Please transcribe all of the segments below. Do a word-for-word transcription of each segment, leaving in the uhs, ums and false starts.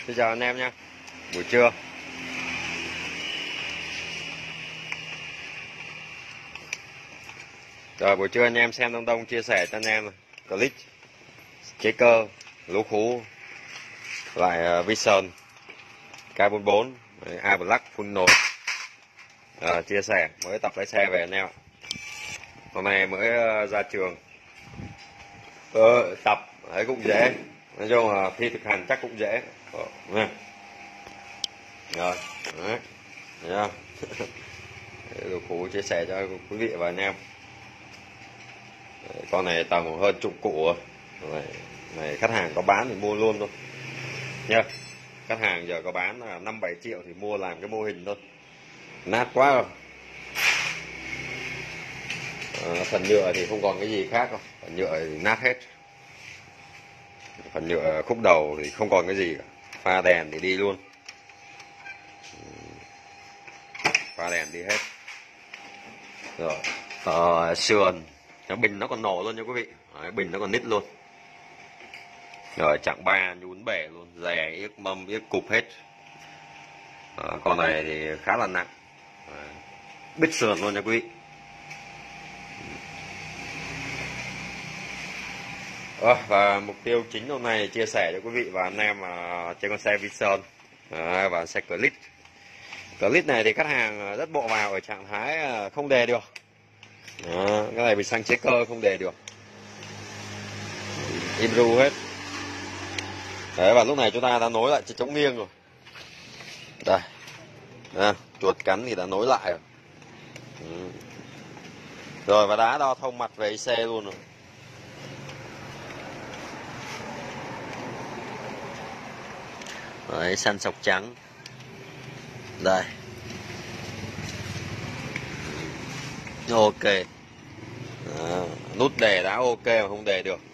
Xin chào anh em nha. Buổi trưa. Rồi buổi trưa anh em xem Đông Đông chia sẻ cho anh em clip chế cơ lúa khú lại uh, Vision K bốn mươi bốn A Black full nồi. À, chia sẻ mới tập lái xe về anh em ạ. Hôm nay mới uh, ra trường ờ, tập ấy cũng dễ, nói chung là khi thực hành chắc cũng dễ. Ờ, rồi đấy, thấy không? Lúa khú chia sẻ cho quý vị và anh em. Đấy, con này tầm hơn chục cụ rồi. Này khách hàng có bán thì mua luôn thôi nha. Khách hàng giờ có bán là năm bảy triệu thì mua làm cái mô hình thôi, nát quá rồi. À, phần nhựa thì không còn cái gì khác đâu, phần nhựa thì nát hết. Phần nhựa khúc đầu thì không còn cái gì cả. Pha đèn thì đi luôn, pha đèn đi hết rồi. Ờ, sườn cái bình nó còn nổ luôn nha quý vị. Đấy, bình nó còn nít luôn rồi, chặng ba nhún bể luôn, rè yếc mâm yếc cục hết. À, con này thì khá là nặng, à, bít sườn luôn nha quý vị. À, và mục tiêu chính hôm nay chia sẻ cho quý vị và anh em à, trên con xe Vision à, và xe Click. Click này thì khách hàng rất bộ vào ở trạng thái không đề được. À, cái này bị xăng chế cơ không đề được, im ru hết. Đấy, và lúc này chúng ta đã nối lại chiếc chống nghiêng rồi. Đây, à, chuột cắn thì đã nối lại rồi. Ừ. Rồi và đã đo thông mặt về i xê luôn rồi. Đấy, săn sọc trắng. Đây. Ok. À, nút đề đã ok mà không đề được.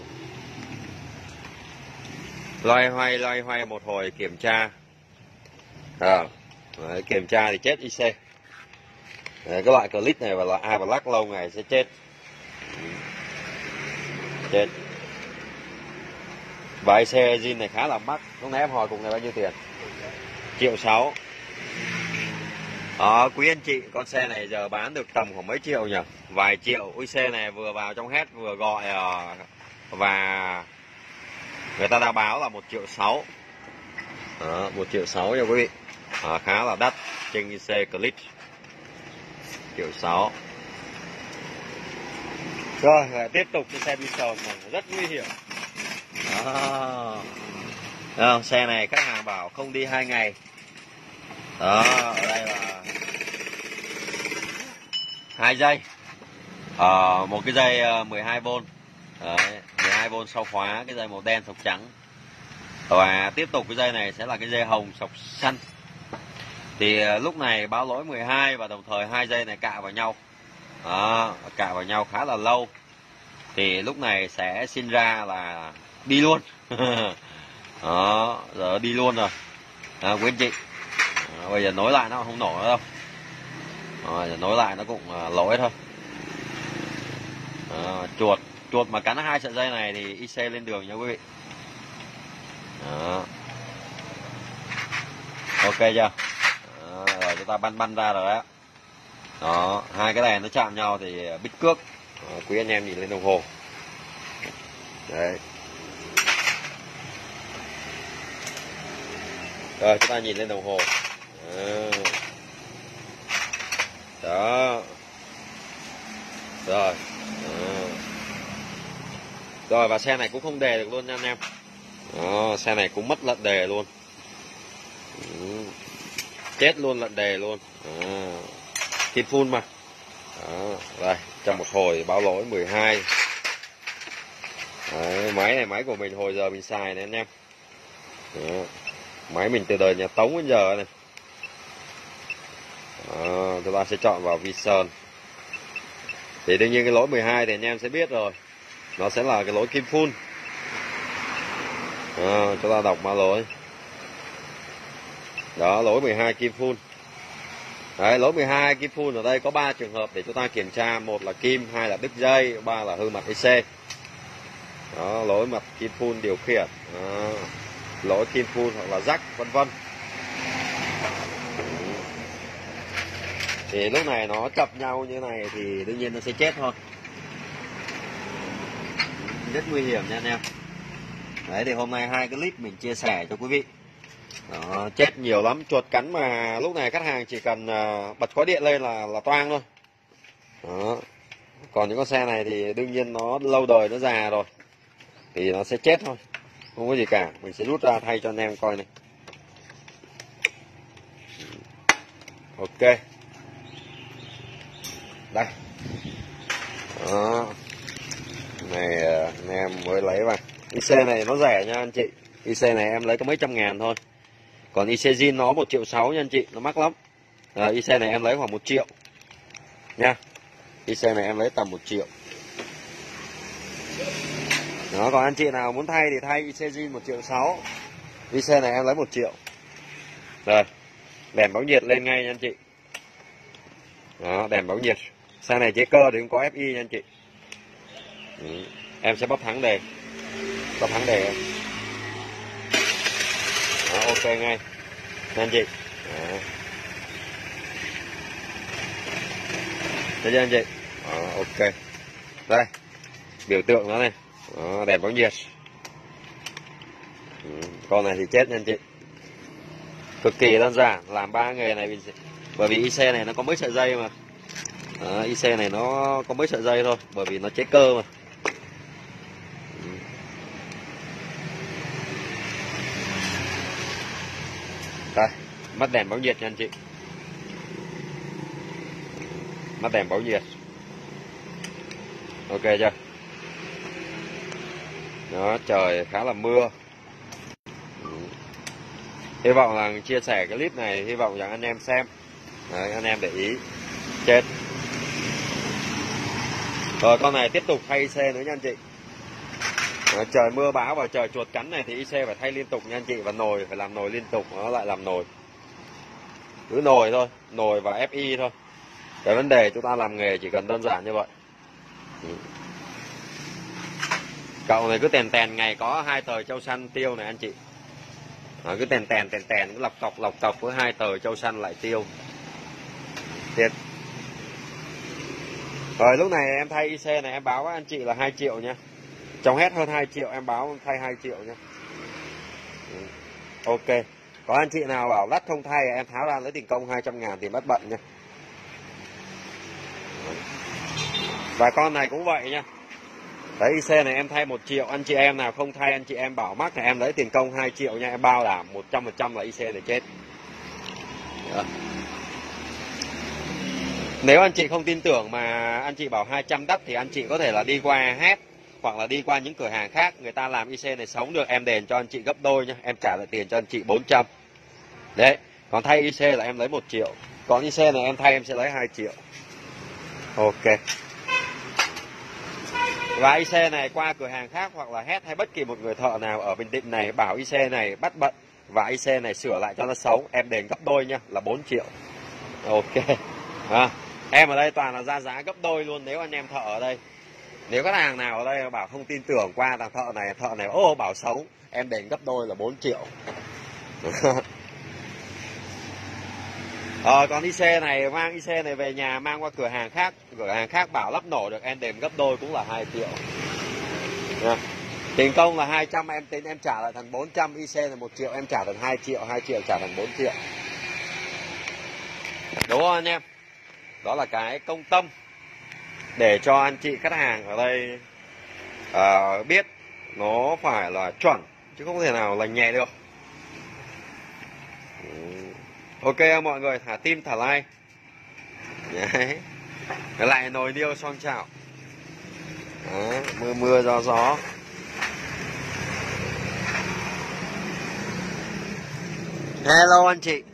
Loay hoay loay hoay một hồi kiểm tra. À, đấy, kiểm tra thì chết i xê. Đấy, cái loại clip này và loại A Black lâu ngày sẽ chết. Chết. Và i xê zin này khá là mắc. Lúc nãy em hỏi cùng này bao nhiêu tiền? Triệu sáu. Đó, quý anh chị, con xe này giờ bán được tầm khoảng mấy triệu nhỉ? Vài triệu. i xê này vừa vào trong hết vừa gọi và người ta đã báo là một triệu sáu. Đó, một triệu sáu nha quý vị. À, khá là đắt trên i xê Click. Triệu sáu. Rồi, lại tiếp tục cái xe Vision này rất nguy hiểm. Đó. Đó, xe này khách hàng bảo không đi hai ngày. Đó, ở đây là hai dây. Ờ, một cái dây mười hai vôn. Đấy, mười hai vôn sau khóa, cái dây màu đen sọc trắng. Và tiếp tục cái dây này sẽ là cái dây hồng sọc xanh. Thì lúc này báo lỗi mười hai và đồng thời hai dây này cạ vào nhau. Đó, cạ vào nhau khá là lâu. Thì lúc này sẽ sinh ra là đi luôn. Đó, giờ đi luôn rồi. À, quý anh chị. Đó, bây giờ nối lại nó không nổ nữa đâu. Đó, giờ nối lại nó cũng uh, lỗi thôi. Đó, chuột chuột mà cắn hai sợi dây này thì i xê lên đường nha quý vị. Đó. Ok chưa? Đó, rồi chúng ta băn băn ra rồi đó. Đó, hai cái này nó chạm nhau thì bít cước. Đó, quý anh em nhìn lên đồng hồ. Đấy. Rồi chúng ta nhìn lên đồng hồ. Đó. Đó. Rồi. Đó. Rồi và xe này cũng không đề được luôn nha anh em. Đó, xe này cũng mất lận đề luôn. Ừ. Chết luôn lận đề luôn. Đó. Kim full mà. Đó. Đây, trong một hồi báo lỗi mười hai. Đấy, máy này máy của mình hồi giờ mình xài này anh em. Đó. Máy mình từ đời nhà Tống đến giờ này. Đó, chúng ta sẽ chọn vào Vision. Thì đương nhiên cái lỗi mười hai thì anh em sẽ biết rồi. Nó sẽ là cái lỗi kim full. Đó, chúng ta đọc mã lỗi. Đó, lỗi mười hai kim full. Đấy, lỗi mười hai kim full ở đây có ba trường hợp để chúng ta kiểm tra. Một là kim, hai là đứt dây, ba là hư mặt i xê. Đó, lỗi mặt kim full điều khiển. Đó. lỗ kim phun hoặc là rắc vân vân. Thì lúc này nó chập nhau như này thì đương nhiên nó sẽ chết thôi, rất nguy hiểm nha anh em. Đấy thì hôm nay hai cái clip mình chia sẻ cho quý vị. Đó, chết nhiều lắm, chuột cắn mà lúc này khách hàng chỉ cần uh, bật khói điện lên là là toang thôi. Đó. Còn những con xe này thì đương nhiên nó lâu đời, nó già rồi thì nó sẽ chết thôi, không có gì cả. Mình sẽ rút ra thay cho anh em coi này. Ok, đây. Đó. Này anh em mới lấy vào. i xê này nó rẻ nha anh chị, i xê này em lấy có mấy trăm ngàn thôi. Còn i xê zin nó một triệu sáu nha anh chị, nó mắc lắm. À, i xê này em lấy khoảng một triệu nha. i xê này em lấy tầm một triệu. Đó, còn anh chị nào muốn thay thì thay i xê zin một triệu sáu. i xê này em lấy một triệu. Rồi, đèn báo nhiệt lên ngay nha anh chị. Đó, đèn báo nhiệt. Xe này chế cơ thì cũng có ép i nha anh chị. Ừ. Em sẽ bóc thắng đề. Bóc thắng đề. Đó, ok ngay nha anh chị. Đó. Thấy chưa anh chị? Đó, ok. Đây, biểu tượng nó này. Đó, đèn báo nhiệt. Ừ. Con này thì chết nha anh chị. Cực kỳ đơn giản, làm ba nghề này bởi vì i xê này nó có mấy sợi dây mà. Đó, i xê này nó có mấy sợi dây thôi, bởi vì nó chế cơ mà. Đây, mắt đèn báo nhiệt nha anh chị. Mắt đèn báo nhiệt. Ok chưa? Đó, trời khá là mưa. Hy vọng là chia sẻ cái clip này, hy vọng rằng anh em xem. Đấy, anh em để ý. Chết. Rồi con này tiếp tục thay i xê nữa nha anh chị. Đó, trời mưa bão và trời chuột cắn này thì i xê phải thay liên tục nha anh chị. Và nồi phải làm nồi liên tục, nó lại làm nồi. Cứ nồi thôi, nồi và ép i thôi. Cái vấn đề chúng ta làm nghề chỉ cần đơn giản như vậy. Cậu này cứ tèn tèn ngày có hai tờ châu xanh tiêu này anh chị. Đó, cứ tèn tèn tèn tèn cứ lọc cọc lọc cọc với hai tờ châu xanh lại tiêu. Thiệt. Rồi lúc này em thay i xê này em báo với anh chị là hai triệu nha. Trong hết hơn hai triệu em báo thay hai triệu nha. Ok. Có anh chị nào bảo lắt không thay em tháo ra lấy tiền công hai trăm ngàn thì mất bận nha. Và con này cũng vậy nha. Đấy, i xê này em thay một triệu, anh chị em nào không thay anh chị em bảo mắc này em lấy tiền công hai triệu nha, em bao đảm một trăm phần trăm là i xê này chết. Đó. Nếu anh chị không tin tưởng mà anh chị bảo hai trăm đắt thì anh chị có thể là đi qua hát hoặc là đi qua những cửa hàng khác, người ta làm i xê này sống được em đền cho anh chị gấp đôi nhá, em trả lại tiền cho anh chị bốn trăm. Đấy, còn thay i xê là em lấy một triệu. Còn i xê này em thay em sẽ lấy hai triệu. Ok. Và i xê này qua cửa hàng khác hoặc là hết hay bất kỳ một người thợ nào ở Bình Định này bảo i xê này bắt bận và i xê này sửa lại cho nó sống, em đền gấp đôi nha, là bốn triệu. Ok. À, em ở đây toàn là ra giá gấp đôi luôn nếu anh em thợ ở đây. Nếu các hàng nào ở đây bảo không tin tưởng qua thằng thợ này, thợ này ô bảo sống, em đền gấp đôi là bốn triệu. Ờ, còn i xê này mang i xê này về nhà mang qua cửa hàng khác, cửa hàng khác bảo lắp nổ được em đền gấp đôi cũng là hai triệu. Nha. Tiền công là hai trăm em tính em trả lại thành bốn trăm, i xê là một triệu em trả thành hai triệu, hai triệu trả thành bốn triệu. Đúng không anh em? Đó là cái công tâm để cho anh chị khách hàng ở đây uh, biết nó phải là chuẩn chứ không thể nào là nhẹ được. Ok mọi người, thả tim thả like. Đấy. Lại nồi niêu son chảo. Đấy, mưa mưa gió gió. Hello anh chị.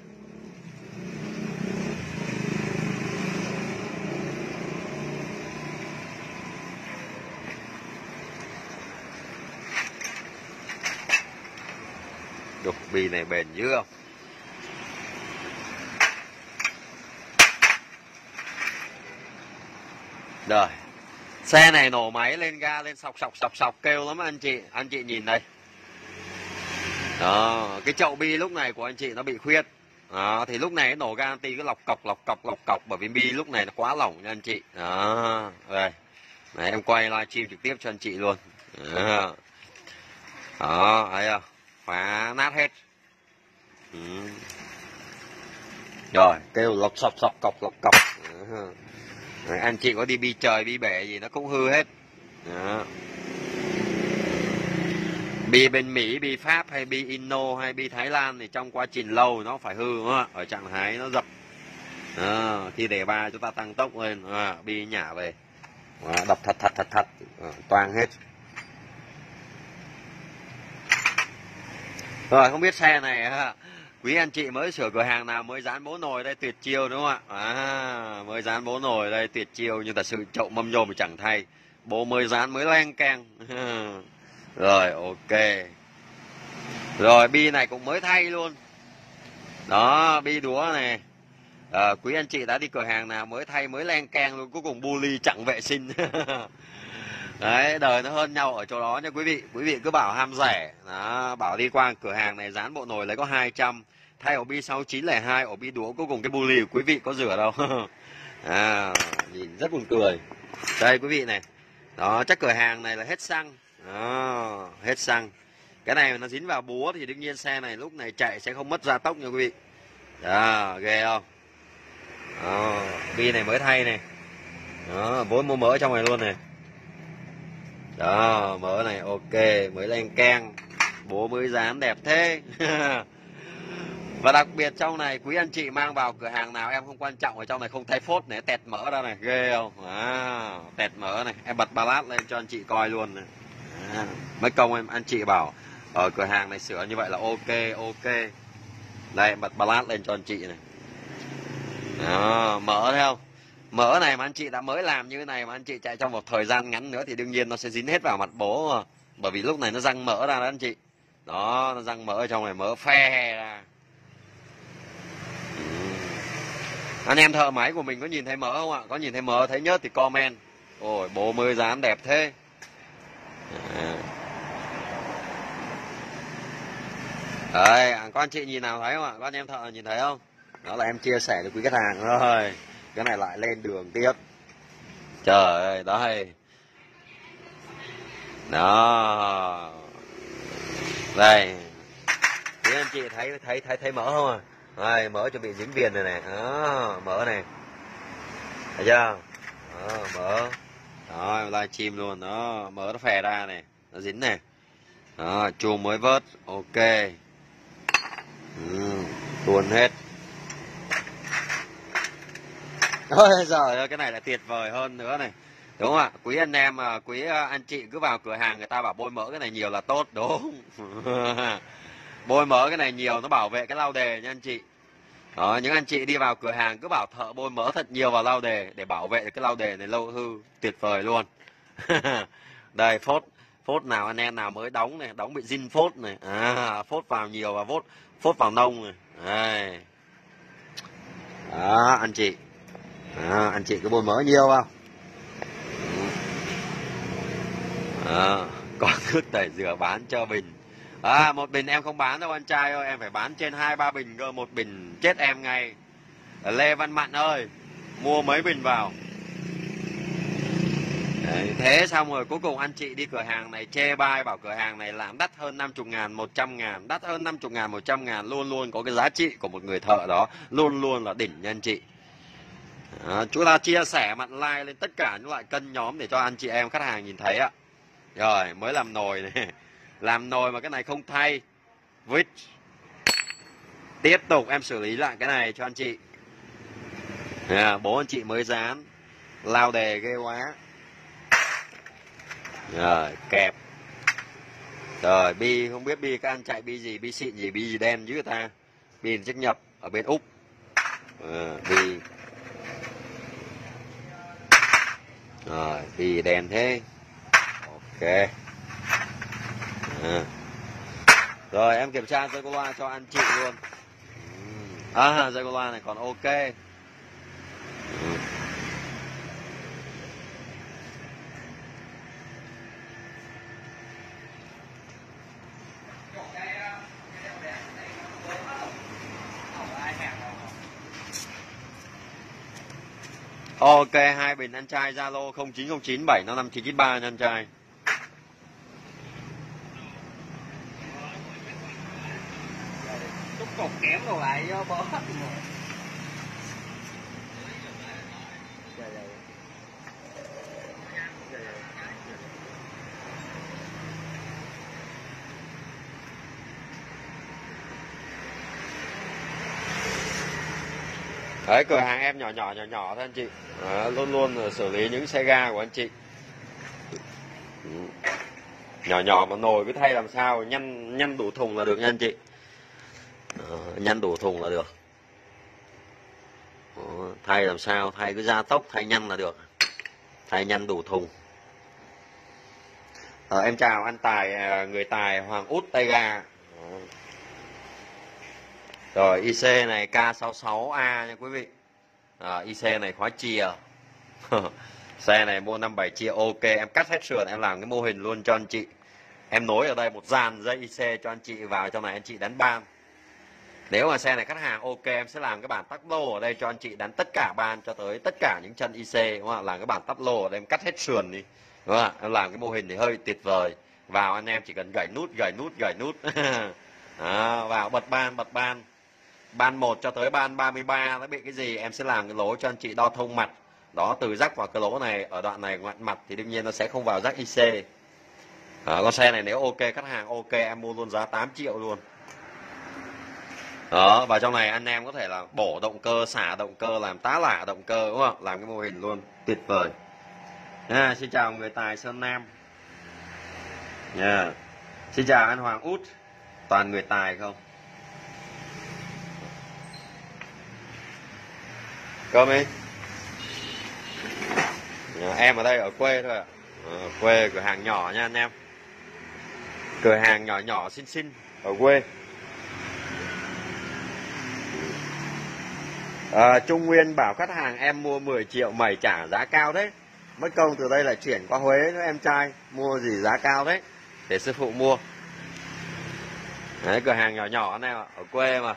Đục bì này bền dữ không? Rồi. Xe này nổ máy lên ga lên sọc sọc sọc sọc kêu lắm anh chị. Anh chị nhìn đây. Đó, cái chậu bi lúc này của anh chị nó bị khuyết. Đó, thì lúc này nổ ga anti cứ lọc cọc lọc cọc lọc cọc bởi vì bi lúc này nó quá lỏng nha anh chị. Đó, đây. Này, em quay livestream trực tiếp cho anh chị luôn. Đó, đó thấy không? Phá nát hết. Ừ. Rồi, kêu lọc sọc sọc cọc lọc cọc. Đấy, anh chị có đi bi trời bi bể gì nó cũng hư hết. Đó. Bi bên Mỹ, bi Pháp hay bi Inno hay bi Thái Lan thì trong quá trình lâu nó phải hư đúng không ạ? Ở trạng thái nó dập. Đó. Khi đề ba chúng ta tăng tốc lên, à, bi nhả về. Đó. Đập thật thật thật thật, à, toang hết. Rồi không biết xe này quý anh chị mới sửa cửa hàng nào mới dán bố nồi đây tuyệt chiêu đúng không ạ? À, mới dán bố nồi đây tuyệt chiêu nhưng thật sự chậu mâm nhôm thì chẳng thay. Bố mới dán mới leng keng. Rồi ok. Rồi bi này cũng mới thay luôn. Đó, bi đúa này. À, quý anh chị đã đi cửa hàng nào mới thay mới leng keng luôn, cuối cùng bu ly chẳng vệ sinh. Đấy, đời nó hơn nhau ở chỗ đó nha quý vị. Quý vị cứ bảo ham rẻ. Đó, bảo đi qua cửa hàng này dán bộ nồi lấy có hai trăm. Thay ổ bi sáu chín không hai, ổ bi đũa cuối cùng cái bu lì của quý vị có rửa đâu. À, nhìn rất buồn cười. Đây quý vị này. Đó, chắc cửa hàng này là hết xăng. Đó, hết xăng. Cái này nó dính vào búa thì đương nhiên xe này lúc này chạy sẽ không mất gia tốc nha quý vị. Đó, ghê không? Đó, bi này mới thay này. Đó, bố mua mỡ ở trong này luôn này. Đó, mỡ này ok, mới lên keng. Bố mới dán đẹp thế. Và đặc biệt trong này quý anh chị mang vào cửa hàng nào em không quan trọng, ở trong này không thấy phốt này, tẹt mỡ ra này, ghê không? À, tẹt mỡ này, em bật ballad lên cho anh chị coi luôn này. À, mấy công em anh chị bảo ở cửa hàng này sửa như vậy là ok ok. Đây em bật ballad lên cho anh chị này. Đó, mỡ thấy không? Mỡ này mà anh chị đã mới làm như thế này mà anh chị chạy trong một thời gian ngắn nữa thì đương nhiên nó sẽ dính hết vào mặt bố mà. Bởi vì lúc này nó răng mỡ ra đó anh chị. Đó, nó răng mỡ ở trong này, mỡ phe ra. Ừ. Anh em thợ máy của mình có nhìn thấy mỡ không ạ? Có nhìn thấy mỡ thấy nhớt thì comment. Ôi bố mới dán đẹp thế. À. Đấy, có anh chị nhìn nào thấy không ạ? Có anh em thợ nhìn thấy không? Đó là em chia sẻ với quý khách hàng rồi. Cái này lại lên đường tiếp. Trời ơi, đấy. Đó. Đây. Quý anh chị thấy thấy thấy thấy mỡ không à? Đây, mỡ chuẩn bị dính viền này nè. Đó, mỡ này. Thấy chưa? Đó, mỡ. Đó, live stream luôn. Đó, mỡ nó phè ra này. Nó dính này. Đó, chùm mới vớt. Ok. Ừ, tuôn hết. Ôi giời ơi, cái này là tuyệt vời hơn nữa này. Đúng không ạ? Quý anh em, quý anh chị cứ vào cửa hàng người ta bảo bôi mỡ cái này nhiều là tốt. Đúng. Bôi mỡ cái này nhiều nó bảo vệ cái lao đề nha anh chị. Đó, những anh chị đi vào cửa hàng cứ bảo thợ bôi mỡ thật nhiều vào lao đề để bảo vệ được cái lao đề này lâu hư. Tuyệt vời luôn. Đây, phốt. Phốt nào anh em nào mới đóng này, đóng bị zin phốt này. À, phốt vào nhiều và phốt, phốt vào nông này. Đây. Đó, anh chị. À, anh chị cứ bôi mỡ nhiều không? À, còn nước tẩy rửa bán cho bình. À, một bình em không bán đâu anh trai ơi, em phải bán trên hai ba bình cơ, một bình chết em ngay. Lê Văn Mặn ơi, mua mấy bình vào. Đấy, thế xong rồi cuối cùng anh chị đi cửa hàng này chê bai bảo cửa hàng này làm đắt hơn năm mươi ngàn, một trăm ngàn, đắt hơn năm mươi ngàn, một trăm ngàn, luôn luôn có cái giá trị của một người thợ đó, luôn luôn là đỉnh nha anh chị. Đó, chúng ta chia sẻ mặt like lên tất cả những loại cân nhóm để cho anh chị em khách hàng nhìn thấy ạ. Rồi, mới làm nồi này. Làm nồi mà cái này không thay. Vít. Tiếp tục em xử lý lại cái này cho anh chị. À, bố anh chị mới dán. Lao đề ghê quá. Rồi, kẹp. Rồi, bi, không biết bi các anh chạy bi gì, bi xịn gì, bi gì đen dữ ta. Bi chắc nhập ở bên Úc. À, bi. Rồi, bi đen thế. Ok. À. Rồi em kiểm tra dây cô loa cho anh chị luôn. À, dây cô loa này còn ok. Ừ. Ok, hai bình ăn chay Zalo không chín không chín bảy năm năm chín chín ba ăn chay. Chút cột kém đồ lại do bó. Đấy, cửa hàng em nhỏ nhỏ nhỏ nhỏ thôi anh chị. Đó, luôn luôn xử lý những xe ga của anh chị. Nhỏ nhỏ mà nồi cứ thay làm sao nhăn nhăn đủ thùng là được nha anh chị. Đó, nhăn đủ thùng là được. Đó, thay làm sao thay cứ gia tốc thay nhăn là được. Thay nhăn đủ thùng. Đó, em chào anh Tài, người Tài Hoàng Út tay ga. Đó. Rồi i xê này K sáu mươi sáu A nha quý vị. À, i xê này khóa chìa. Xe này mua năm bảy chia ok, em cắt hết sườn em làm cái mô hình luôn cho anh chị. Em nối ở đây một dàn dây i xê cho anh chị vào trong này anh chị đánh ban. Nếu mà xe này khách hàng ok em sẽ làm cái bản tắp lô ở đây cho anh chị đánh tất cả ban cho tới tất cả những chân i xê, đúng không? Làm cái bản tắp lô ở đây em cắt hết sườn đi, đúng không? Em làm cái mô hình thì hơi tuyệt vời. Vào anh em chỉ cần gảy nút gảy nút gảy nút. Đó, vào bật ban bật ban. Ban một cho tới ban ba mươi ba nó bị cái gì em sẽ làm cái lỗ cho anh chị đo thông mặt. Đó, từ rắc vào cái lỗ này ở đoạn này ngoặt mặt thì đương nhiên nó sẽ không vào rắc i xê. Đó, con xe này nếu ok khách hàng ok em mua luôn giá tám triệu luôn. Đó, và trong này anh em có thể là bổ động cơ, xả động cơ, làm tá lả động cơ, đúng không? Làm cái mô hình luôn tuyệt vời. À, xin chào người Tài Sơn Nam. Yeah. Xin chào anh Hoàng Út. Toàn người Tài không? Cơm đi. À, em ở đây ở quê thôi ạ. Ở quê cửa hàng nhỏ nha anh em. Cửa hàng nhỏ nhỏ xinh xinh ở quê. À, Trung Nguyên bảo khách hàng em mua mười triệu mày trả giá cao đấy. Mất công từ đây lại chuyển qua Huế nữa em trai. Mua gì giá cao đấy. Để sư phụ mua. Đấy, cửa hàng nhỏ nhỏ anh em ạ. Ở quê mà.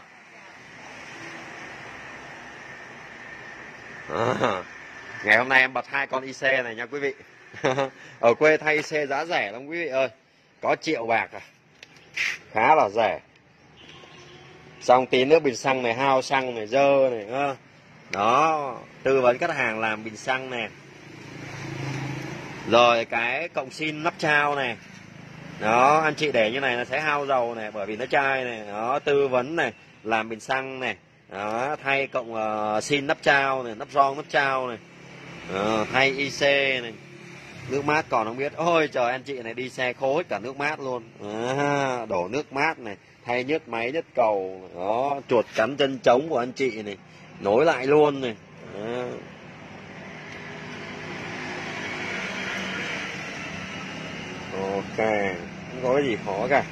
À, ngày hôm nay em bật hai con i xê này nha quý vị. Ở quê thay i xê giá rẻ lắm quý vị ơi. Có triệu bạc à. Khá là rẻ. Xong tí nữa bình xăng này hao xăng này dơ này. Đó, tư vấn khách hàng làm bình xăng này. Rồi cái cộng xin nắp trao này. Đó, anh chị để như này nó sẽ hao dầu này bởi vì nó chai này. Đó, tư vấn này, làm bình xăng này. Đó, thay cộng uh, xin nắp trao này, nắp ron nắp trao này. Đó, thay i xê này. Nước mát còn không biết. Ôi trời, anh chị này đi xe khô hết cả nước mát luôn. À, đổ nước mát này, thay nhớt máy nhớt cầu. Đó, chuột cắn chân trống của anh chị này, nối lại luôn này. Đó. Ok, không có cái gì khó cả.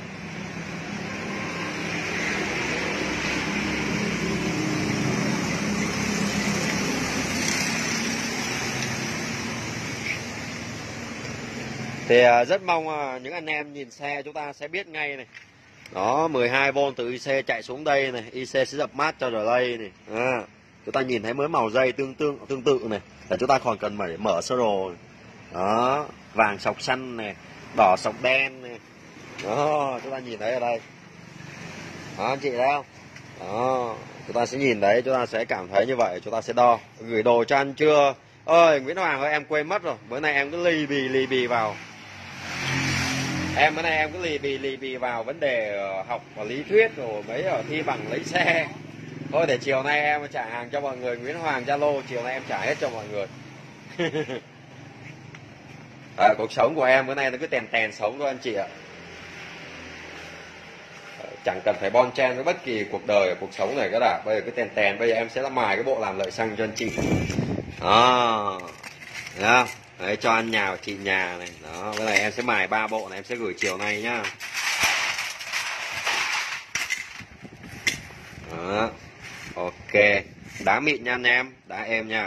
Thì rất mong những anh em nhìn xe chúng ta sẽ biết ngay này. Đó, mười hai vôn từ i xê chạy xuống đây này, i xê sẽ dập mát cho relay này. À, chúng ta nhìn thấy mới màu dây tương tương tương tự này, là chúng ta còn cần phải mở sơ đồ này. Đó, vàng sọc xanh này, đỏ sọc đen này. Đó, chúng ta nhìn thấy ở đây. Đó, anh chị thấy không? Đó, chúng ta sẽ nhìn thấy, chúng ta sẽ cảm thấy như vậy, chúng ta sẽ đo. Gửi đồ cho anh chưa? Ơi, Nguyễn Hoàng ơi, em quên mất rồi. Bữa nay em cứ lì bì lì bì vào. Em bữa nay em cứ lì bì lì bì vào vấn đề học và lý thuyết rồi mấy ở thi bằng lấy xe. Thôi để chiều nay em trả hàng cho mọi người. Nguyễn Hoàng Zalo, chiều nay em trả hết cho mọi người. À, cuộc sống của em bữa nay nó cứ tèn tèn sống thôi anh chị ạ. Chẳng cần phải bon chen với bất kỳ cuộc đời cuộc sống này cái đã. Bây giờ cứ tèn tèn. Bây giờ em sẽ làm mài cái bộ làm lợi xăng cho anh chị. Đó, thấy không? Đấy, cho ăn nhà chị nhà này. Đó, cái này em sẽ mài ba bộ này, em sẽ gửi chiều nay nhá. Đó, ok, đá mịn nha anh em, đá êm nha.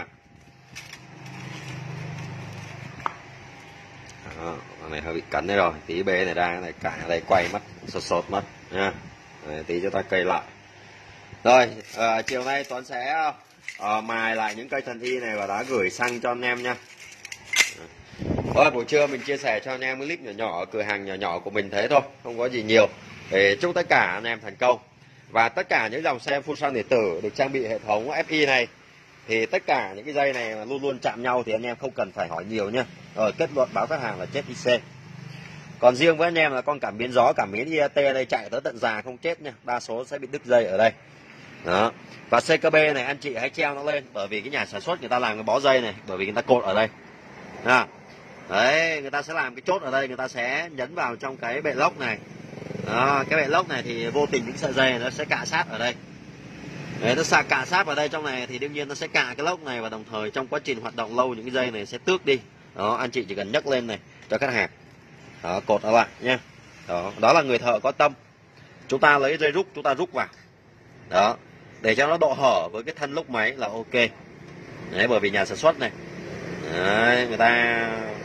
Đó, con này hơi bị cắn đấy rồi, tí bê này ra, cái này cả đây quay mất, sột sột mất nha. Đấy, tí cho ta cây lại. Rồi, à, chiều nay Tuấn sẽ uh, mài lại những cây thần y này và đã gửi xăng cho anh em nha. Thôi buổi trưa mình chia sẻ cho anh em cái clip nhỏ nhỏ ở cửa hàng nhỏ nhỏ của mình thế thôi, không có gì nhiều. Để chúc tất cả anh em thành công. Và tất cả những dòng xe full xăng điện tử được trang bị hệ thống ép i này thì tất cả những cái dây này mà luôn luôn chạm nhau thì anh em không cần phải hỏi nhiều nhá. Rồi kết luận báo khách hàng là chết i xê. Còn riêng với anh em là con cảm biến gió, cảm biến i a tê đây chạy tới tận già không chết nha, đa số sẽ bị đứt dây ở đây. Đó. Và xê ca bê này anh chị hãy treo nó lên, bởi vì cái nhà sản xuất người ta làm cái bó dây này, bởi vì người ta cột ở đây. À. Đấy, người ta sẽ làm cái chốt ở đây, người ta sẽ nhấn vào trong cái bệ lốc này. Đó, cái bệ lốc này thì vô tình những sợi dây này nó sẽ cạ sát ở đây. Đấy, nó xạ cạ sát vào đây trong này thì đương nhiên nó sẽ cạ cái lốc này, và đồng thời trong quá trình hoạt động lâu những cái dây này sẽ tước đi. Đó, anh chị chỉ cần nhấc lên này cho khách hàng. Đó, cột nó lại nha. Đó, đó là người thợ có tâm. Chúng ta lấy dây rút chúng ta rút vào. Đó, để cho nó độ hở với cái thân lốc máy là ok. Đấy, bởi vì nhà sản xuất này, đấy, người ta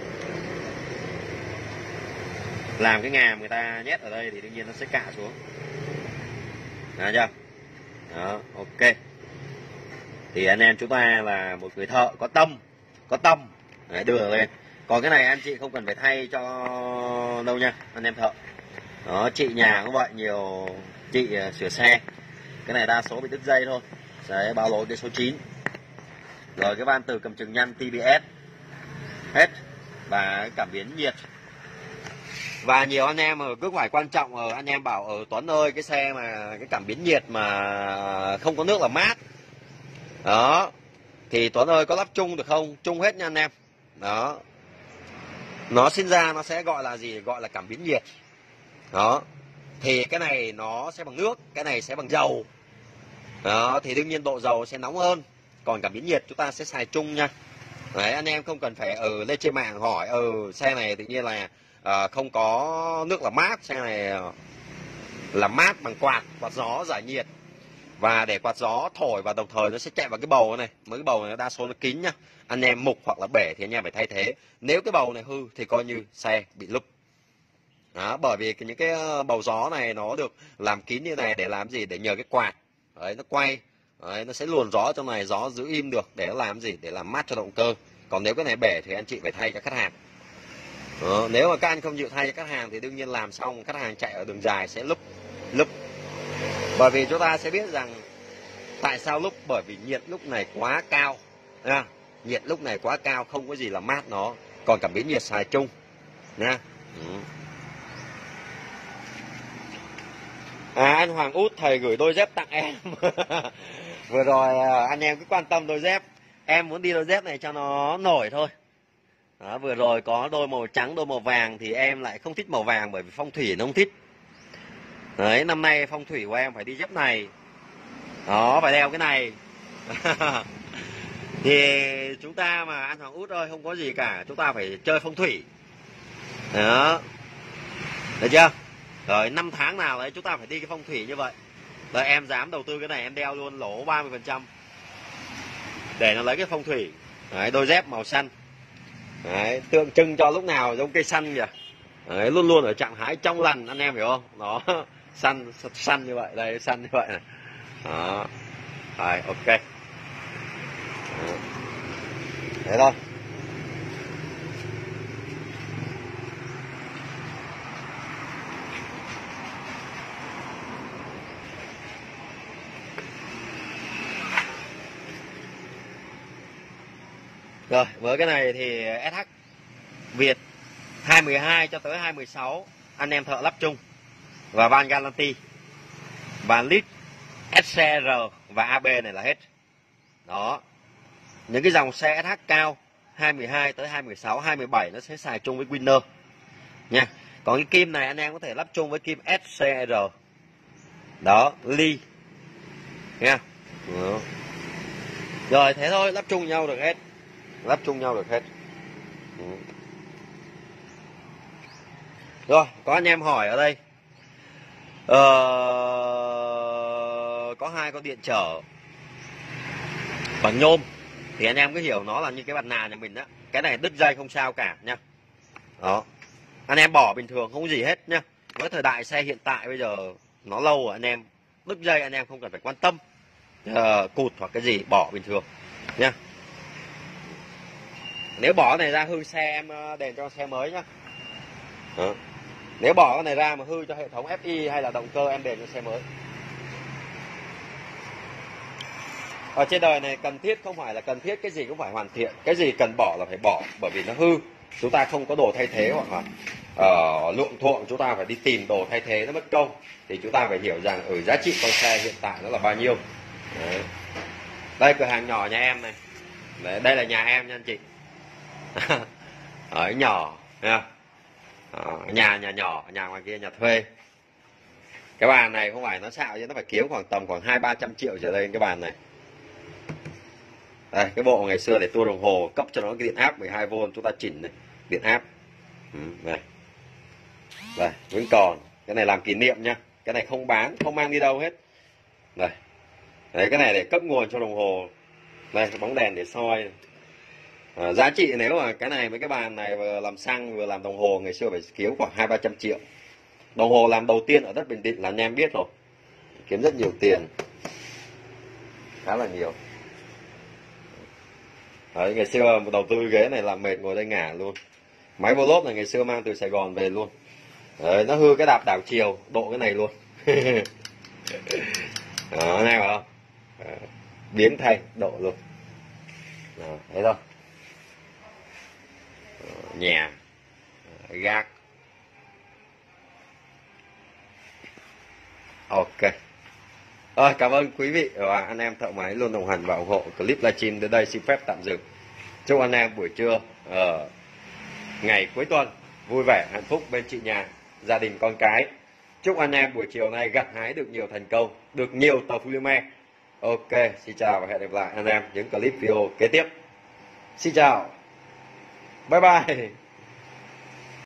làm cái ngàm người ta nhét ở đây thì đương nhiên nó sẽ cạ xuống. Đó chưa? Đó, ok. Thì anh em chúng ta là một người thợ có tâm, có tâm. Đấy, đưa lên. Còn cái này anh chị không cần phải thay cho đâu nha, anh em thợ. Đó, chị nhà cũng vậy, nhiều chị uh, sửa xe. Cái này đa số bị đứt dây thôi. Đấy, báo lỗi cái số chín. Rồi cái van từ cầm chừng nhăn tê bê ét hết, và cái cảm biến nhiệt. Và nhiều anh em ở cứ phải quan trọng, ở anh em bảo ở Tuấn ơi, cái xe mà cái cảm biến nhiệt mà không có nước là mát. Đó, thì Tuấn ơi có lắp chung được không? Chung hết nha anh em. Đó, nó sinh ra nó sẽ gọi là gì? Gọi là cảm biến nhiệt. Đó, thì cái này nó sẽ bằng nước, cái này sẽ bằng dầu. Đó, thì đương nhiên độ dầu sẽ nóng hơn. Còn cảm biến nhiệt chúng ta sẽ xài chung nha. Đấy, anh em không cần phải ở ừ, lên trên mạng hỏi ừ xe này tự nhiên là à, không có nước làm mát, xe này làm mát bằng quạt, quạt gió giải nhiệt. Và để quạt gió thổi và đồng thời nó sẽ chạy vào cái bầu này. Mấy cái bầu này đa số nó kín nhá. Anh em mục hoặc là bể thì anh em phải thay thế. Nếu cái bầu này hư thì coi như xe bị lúp. Đó, bởi vì những cái bầu gió này nó được làm kín như này để làm gì? Để nhờ cái quạt đấy, nó quay. Đấy, nó sẽ luồn gió trong này, gió giữ im được để nó làm gì? Để làm mát cho động cơ. Còn nếu cái này bể thì anh chị phải thay cho khách hàng. Đó, nếu mà các anh không chịu thay cho khách hàng thì đương nhiên làm xong khách hàng chạy ở đường dài sẽ lúc lúc. Bởi vì chúng ta sẽ biết rằng tại sao lúc, bởi vì nhiệt lúc này quá cao. À, nhiệt lúc này quá cao, không có gì là mát nó. Còn cảm biến nhiệt xài chung nha. Ừ. À, anh Hoàng Út, thầy gửi đôi dép tặng em. Vừa rồi anh em cứ quan tâm đôi dép. Em muốn đi đôi dép này cho nó nổi thôi. Đó, vừa rồi có đôi màu trắng, đôi màu vàng thì em lại không thích màu vàng bởi vì phong thủy nó không thích. Đấy, năm nay phong thủy của em phải đi dép này. Đó, phải đeo cái này. Thì chúng ta mà anh Hoàng Út ơi, không có gì cả, chúng ta phải chơi phong thủy. Đó, được chưa? Rồi năm tháng nào đấy chúng ta phải đi cái phong thủy như vậy. Rồi em dám đầu tư cái này, em đeo luôn lỗ ba mươi phần trăm để nó lấy cái phong thủy. Đấy, đôi dép màu xanh. Đấy, tượng trưng cho lúc nào giống cây xanh kìa. Đấy, luôn luôn ở trạng thái trong lành, anh em hiểu không? Nó xanh xanh như vậy, đây xanh như vậy này. Đó. Rồi, ok. Đó. Thế thôi. Rồi, với cái này thì ét hát Việt hai mười hai cho tới hai mười sáu anh em thợ lắp chung. Và van Galanti, van lít, ét xê rờ và a bê này là hết. Đó. Những cái dòng xe ét hát cao hai mười hai tới hai mười sáu, hai mươi bảy nó sẽ xài chung với Winner nha. Còn cái kim này anh em có thể lắp chung với kim ét xê rờ. Đó, ly nha. Đó. Rồi thế thôi, lắp chung nhau được hết. Lắp chung nhau được hết. Ừ. Rồi, có anh em hỏi ở đây. Ờ, có hai con điện trở bằng nhôm thì anh em cứ hiểu nó là như cái mặt nạ nhà mình đó. Cái này đứt dây không sao cả nha. Đó. Anh em bỏ bình thường không có gì hết nha. Với thời đại xe hiện tại bây giờ nó lâu rồi, anh em đứt dây anh em không cần phải quan tâm. uh, cụt hoặc cái gì bỏ bình thường nhá. Nếu bỏ cái này ra hư xe em đền cho xe mới nhá. Đó. Nếu bỏ cái này ra mà hư cho hệ thống ép i hay là động cơ em đền cho xe mới. Ở trên đời này cần thiết không phải là cần thiết cái gì cũng phải hoàn thiện, cái gì cần bỏ là phải bỏ, bởi vì nó hư, chúng ta không có đồ thay thế, hoặc là uh, luộm thuộm chúng ta phải đi tìm đồ thay thế nó mất công, thì chúng ta phải hiểu rằng ở giá trị con xe hiện tại nó là bao nhiêu. Đấy. Đây cửa hàng nhỏ nhà em này. Đấy, đây là nhà em nha anh chị. Ở nhỏ nha. Ờ, nhà nhà nhỏ, nhà ngoài kia nhà thuê. Cái bàn này không phải nó xạo chứ nó phải kiếm khoảng tầm khoảng hai ba trăm triệu trở lên cái bàn này. Đây, cái bộ ngày xưa để tua đồng hồ cấp cho nó cái điện áp mười hai vôn, chúng ta chỉnh này, điện áp. Ừ, đây. Đây, vẫn còn. Cái này làm kỷ niệm nhá. Cái này không bán, không mang đi đâu hết. Đây. Đấy, cái này để cấp nguồn cho đồng hồ. Đây, cái bóng đèn để soi. À, giá trị nếu mà cái này với cái bàn này vừa làm xăng vừa làm đồng hồ ngày xưa phải kiếm khoảng hai ba trăm triệu. Đồng hồ làm đầu tiên ở đất Bình Định là anh em biết rồi, kiếm rất nhiều tiền, khá là nhiều. Đấy, ngày xưa đầu tư ghế này làm mệt ngồi đây ngả luôn. Máy vô lốp này ngày xưa mang từ Sài Gòn về luôn. Đấy, nó hư cái đạp đảo chiều độ cái này luôn. Đó, nghe phải không? Đó, biến thay độ luôn. Đó, thấy không? Đó, nhà gác. Ok. Rồi, cảm ơn quý vị và anh em thợ máy luôn đồng hành và ủng hộ. Clip livestream đến đây xin phép tạm dừng. Chúc anh em buổi trưa ở ngày cuối tuần vui vẻ hạnh phúc bên chị nhà, gia đình con cái. Chúc anh em buổi chiều nay gặt hái được nhiều thành công, được nhiều tờ Polymer. Ok, xin chào và hẹn gặp lại anh em những clip video kế tiếp. Xin chào. Bye bye.